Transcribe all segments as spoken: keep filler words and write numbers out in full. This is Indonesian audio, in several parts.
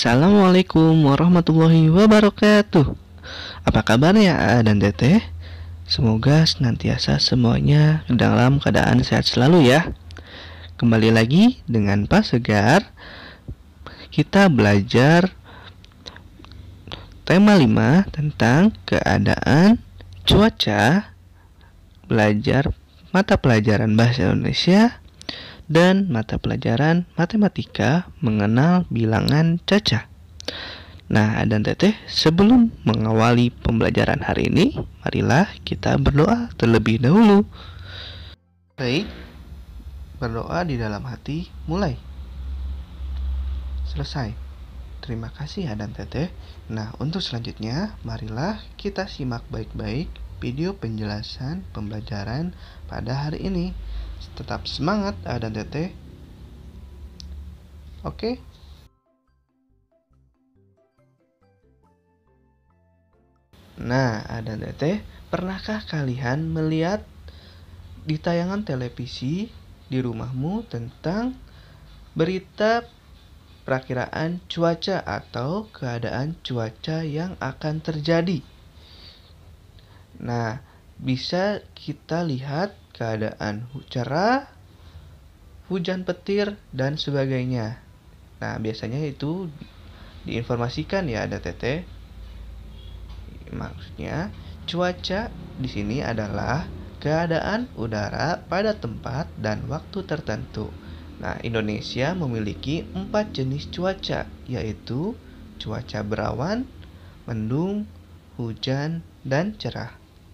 Assalamualaikum warahmatullahi wabarakatuh. Apa kabar ya A dan Teteh? Semoga senantiasa semuanya dalam keadaan sehat selalu ya. Kembali lagi dengan Pak Segar. Kita belajar tema lima tentang keadaan cuaca. Belajar mata pelajaran bahasa Indonesia dan mata pelajaran matematika mengenal bilangan caca. Nah, dan Teteh, sebelum mengawali pembelajaran hari ini, marilah kita berdoa terlebih dahulu. Baik, berdoa di dalam hati mulai. Selesai. Terima kasih dan Teteh. Nah, untuk selanjutnya, marilah kita simak baik-baik video penjelasan pembelajaran pada hari ini. Tetap semangat A dan Teteh. Oke. Nah, A dan Teteh, pernahkah kalian melihat di tayangan televisi di rumahmu tentang berita perakiraan cuaca atau keadaan cuaca yang akan terjadi? Nah, bisa kita lihat keadaan cerah, hujan petir, dan sebagainya. Nah, biasanya itu diinformasikan ya ada Teteh. Maksudnya, cuaca di sini adalah keadaan udara pada tempat dan waktu tertentu. Nah, Indonesia memiliki empat jenis cuaca, yaitu cuaca berawan, mendung, hujan, dan cerah.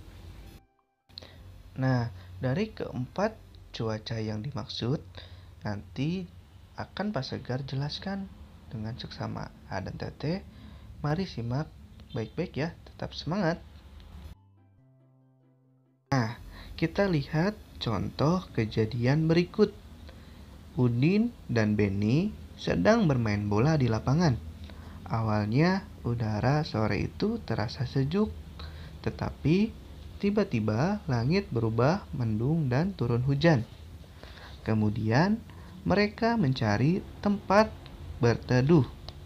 Nah, dari keempat cuaca yang dimaksud, nanti akan Pak Segar jelaskan dengan seksama. A dan Teteh, mari simak baik-baik ya, tetap semangat. Nah, kita lihat contoh kejadian berikut. Udin dan Beni sedang bermain bola di lapangan. Awalnya udara sore itu terasa sejuk, tetapi tiba-tiba langit berubah mendung dan turun hujan. Kemudian mereka mencari tempat berteduh.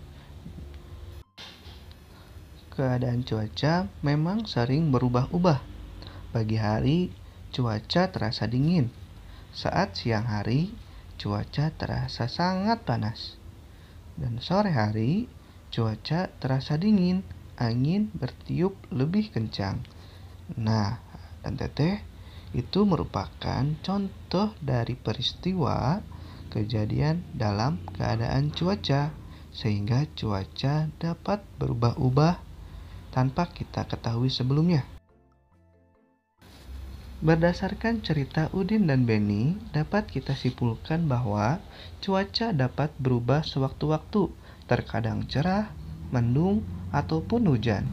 Keadaan cuaca memang sering berubah-ubah. Pagi hari cuaca terasa dingin. Saat siang hari cuaca terasa sangat panas. Dan sore hari cuaca terasa dingin, angin bertiup lebih kencang. Nah, dan Teteh, itu merupakan contoh dari peristiwa kejadian dalam keadaan cuaca, sehingga cuaca dapat berubah-ubah tanpa kita ketahui sebelumnya. Berdasarkan cerita Udin dan Beni, dapat kita simpulkan bahwa cuaca dapat berubah sewaktu-waktu, terkadang cerah, mendung, ataupun hujan.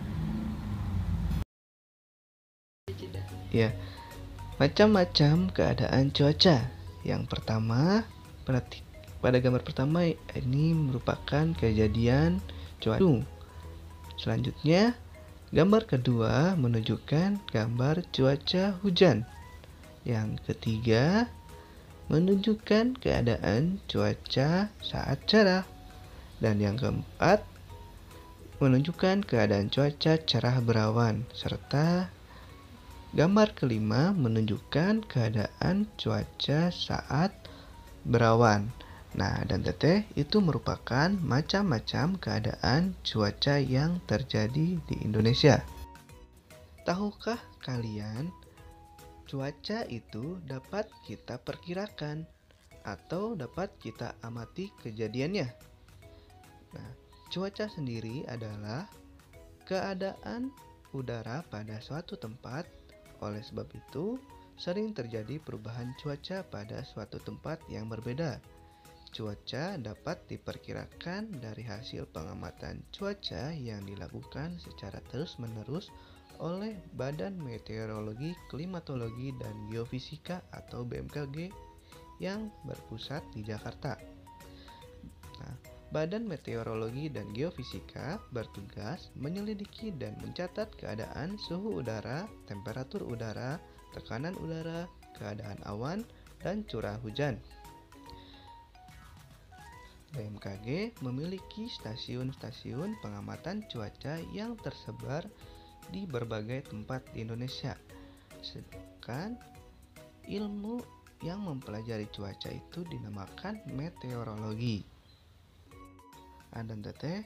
Ya, macam-macam keadaan cuaca. Yang pertama, perhati, pada gambar pertama ini merupakan kejadian cuaca. Selanjutnya, gambar kedua menunjukkan gambar cuaca hujan. Yang ketiga, menunjukkan keadaan cuaca saat cerah. Dan yang keempat, menunjukkan keadaan cuaca cerah berawan. Serta gambar kelima menunjukkan keadaan cuaca saat berawan. Nah, dan Teteh, itu merupakan macam-macam keadaan cuaca yang terjadi di Indonesia. Tahukah kalian, cuaca itu dapat kita perkirakan atau dapat kita amati kejadiannya? Nah, cuaca sendiri adalah keadaan udara pada suatu tempat. Oleh sebab itu, sering terjadi perubahan cuaca pada suatu tempat yang berbeda. Cuaca dapat diperkirakan dari hasil pengamatan cuaca yang dilakukan secara terus-menerus oleh Badan Meteorologi, Klimatologi, dan Geofisika atau B M K G yang berpusat di Jakarta. Nah, Badan Meteorologi dan Geofisika bertugas menyelidiki dan mencatat keadaan suhu udara, temperatur udara, tekanan udara, keadaan awan, dan curah hujan. B M K G memiliki stasiun-stasiun pengamatan cuaca yang tersebar di berbagai tempat di Indonesia. Sedangkan ilmu yang mempelajari cuaca itu dinamakan meteorologi. Nah, dan teteh,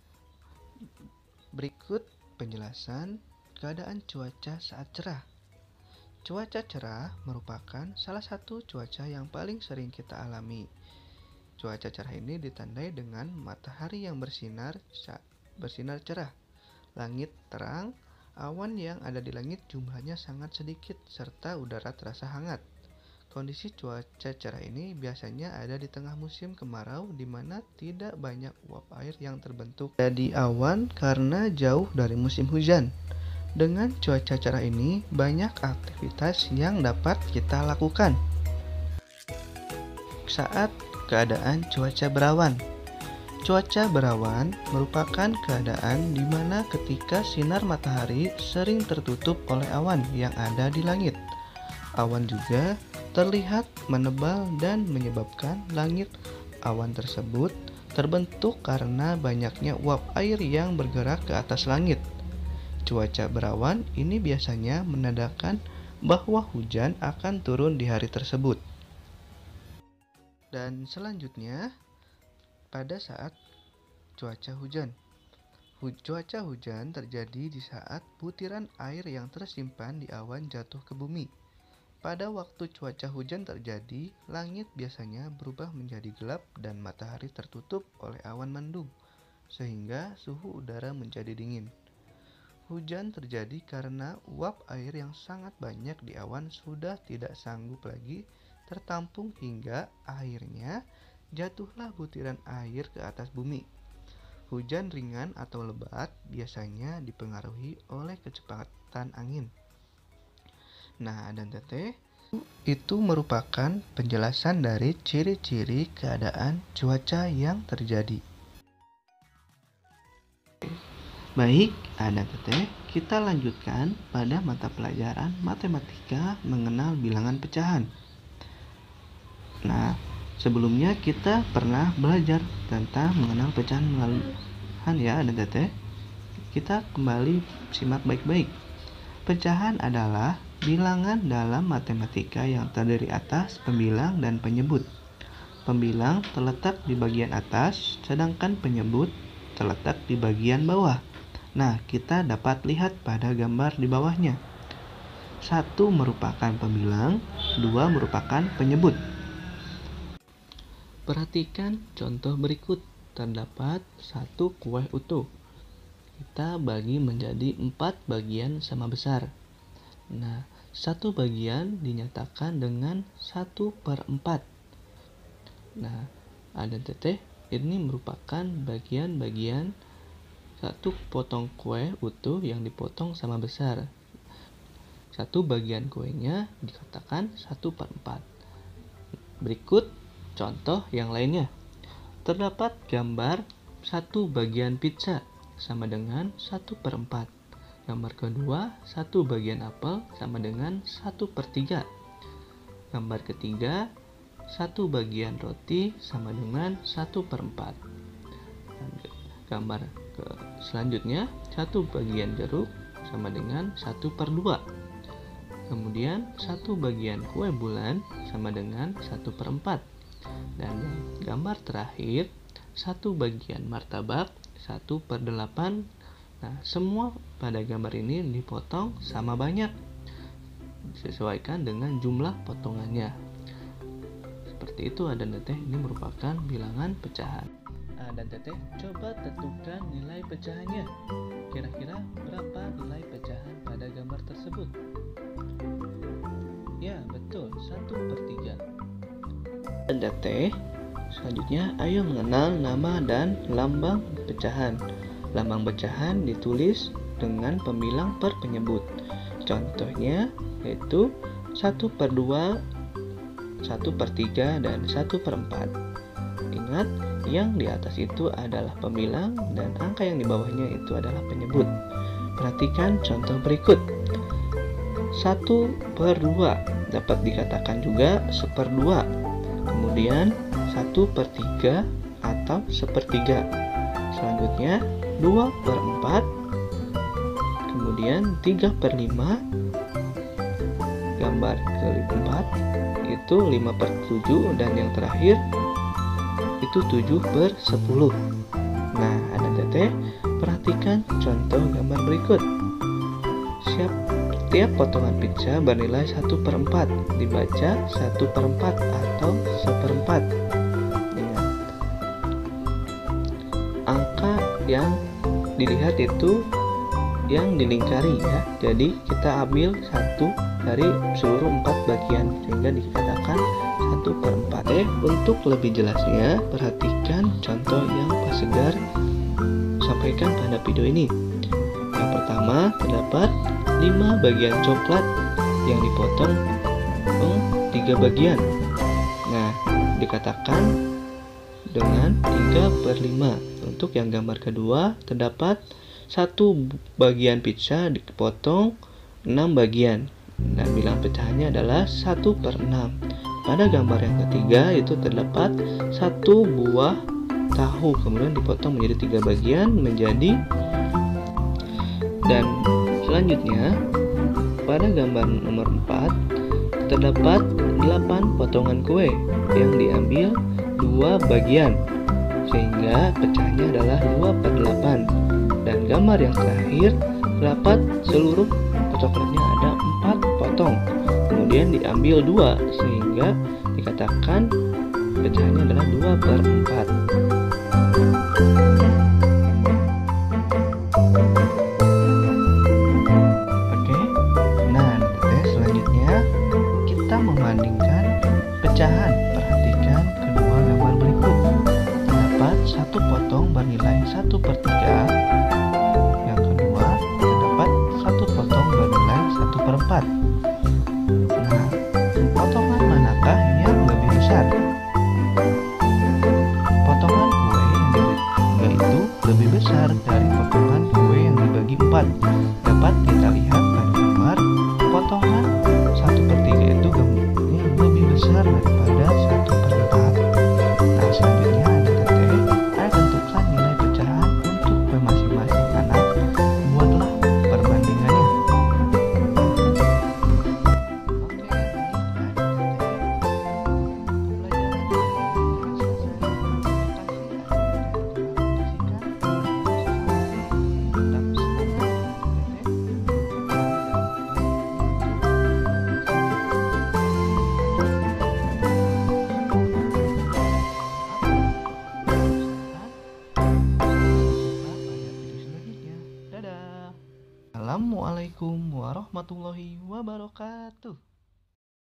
berikut penjelasan keadaan cuaca saat cerah. Cuaca cerah merupakan salah satu cuaca yang paling sering kita alami. Cuaca cerah ini ditandai dengan matahari yang bersinar bersinar cerah, langit terang, awan yang ada di langit jumlahnya sangat sedikit, serta udara terasa hangat. Kondisi cuaca cerah ini biasanya ada di tengah musim kemarau, di mana tidak banyak uap air yang terbentuk jadi awan karena jauh dari musim hujan. Dengan cuaca cerah ini, banyak aktivitas yang dapat kita lakukan. Saat keadaan cuaca berawan. Cuaca berawan merupakan keadaan di mana ketika sinar matahari sering tertutup oleh awan yang ada di langit. Awan juga terlihat menebal dan menyebabkan langit. Awan tersebut terbentuk karena banyaknya uap air yang bergerak ke atas langit. Cuaca berawan ini biasanya menandakan bahwa hujan akan turun di hari tersebut. Dan selanjutnya, pada saat cuaca hujan. Cuaca hujan terjadi di saat butiran air yang tersimpan di awan jatuh ke bumi. Pada waktu cuaca hujan terjadi, langit biasanya berubah menjadi gelap dan matahari tertutup oleh awan mendung, sehingga suhu udara menjadi dingin. Hujan terjadi karena uap air yang sangat banyak di awan sudah tidak sanggup lagi tertampung hingga akhirnya jatuhlah butiran air ke atas bumi. Hujan ringan atau lebat biasanya dipengaruhi oleh kecepatan angin. Nah, dan teteh, itu merupakan penjelasan dari ciri-ciri keadaan cuaca yang terjadi. Baik, ada teteh, kita lanjutkan pada mata pelajaran matematika mengenal bilangan pecahan. Nah, sebelumnya kita pernah belajar tentang mengenal pecahan melalui ya, ada teteh. Kita kembali simak baik-baik. Pecahan adalah bilangan dalam matematika yang terdiri atas pembilang dan penyebut. Pembilang terletak di bagian atas, sedangkan penyebut terletak di bagian bawah. Nah, kita dapat lihat pada gambar di bawahnya. Satu merupakan pembilang, dua merupakan penyebut. Perhatikan contoh berikut. Terdapat satu kue utuh. Kita bagi menjadi empat bagian sama besar. Nah, satu bagian dinyatakan dengan satu per empat. Nah, ada teteh, ini merupakan bagian-bagian satu potong kue utuh yang dipotong sama besar. Satu bagian kuenya dikatakan satu per empat. Berikut contoh yang lainnya. Terdapat gambar satu bagian pizza sama dengan satu per empat. Gambar kedua, satu bagian apel sama dengan satu per tiga. Gambar ketiga, satu bagian roti sama dengan satu per empat. Gambar ke selanjutnya, satu bagian jeruk sama dengan satu per dua. Kemudian satu bagian kue bulan sama dengan satu per empat. Dan gambar terakhir, satu bagian martabak satu per delapan. Nah, semua pada gambar ini dipotong sama banyak, disesuaikan dengan jumlah potongannya. Seperti itu, ada teteh, ini merupakan bilangan pecahan. Nah, dan teteh, coba tentukan nilai pecahannya. Kira-kira berapa nilai pecahan pada gambar tersebut? Ya, betul, satu per tiga. Dan teteh, selanjutnya ayo mengenal nama dan lambang pecahan. Lambang pecahan ditulis dengan pembilang per penyebut. Contohnya yaitu satu per dua, satu per tiga, dan satu per empat. Ingat, yang di atas itu adalah pembilang dan angka yang di bawahnya itu adalah penyebut. Perhatikan contoh berikut. satu per dua dapat dikatakan juga seperdua. Kemudian satu per tiga atau sepertiga. Selanjutnya dua per empat, kemudian tiga per lima, gambar keempat itu lima per tujuh, dan yang terakhir itu tujuh per sepuluh. Nah, anak teteh, perhatikan contoh gambar berikut. Siap, tiap potongan pizza bernilai satu per empat, dibaca satu per empat atau seperempat. Ingat, angka yang dilihat itu yang dilingkari ya. Jadi kita ambil satu dari seluruh empat bagian sehingga dikatakan satu per empat. Eh, untuk lebih jelasnya, perhatikan contoh yang Pak Segar sampaikan pada video ini. Yang pertama, terdapat lima bagian coklat yang dipotong tiga bagian. Nah, dikatakan dengan tiga per lima. Untuk yang gambar kedua, terdapat satu bagian pizza dipotong enam bagian. Dan bilang pecahannya adalah satu per enam. Pada gambar yang ketiga itu terdapat satu buah tahu, kemudian dipotong menjadi tiga bagian menjadi. Dan selanjutnya pada gambar nomor empat terdapat delapan potongan kue yang diambil dua bagian sehingga pecahannya adalah dua per delapan. Dan gambar yang terakhir terdapat seluruh coklatnya ada empat potong, kemudian diambil dua sehingga dikatakan pecahannya adalah dua per empat. Oke, nah tes selanjutnya kita membandingkan pecahan. Perhatikan kedua gambar berikut. Terdapat satu potong bernilai satu per tiga. Yang kedua terdapat satu potong bernilai satu per empat. Nah, potongan manakah yang lebih besar? Potongan kue yang dibagi tiga itu lebih besar dari potongan kue yang dibagi empat. Dapat kita lihat pada gambar, potongan satu per tiga itu gambarnya lebih besar daripada satu per empat. Nah, selanjutnya ada teteh, saya tentukan nilai pecahan untuk masing-masing anak. Buatlah perbandingannya. Assalamualaikum warahmatullahi wabarakatuh.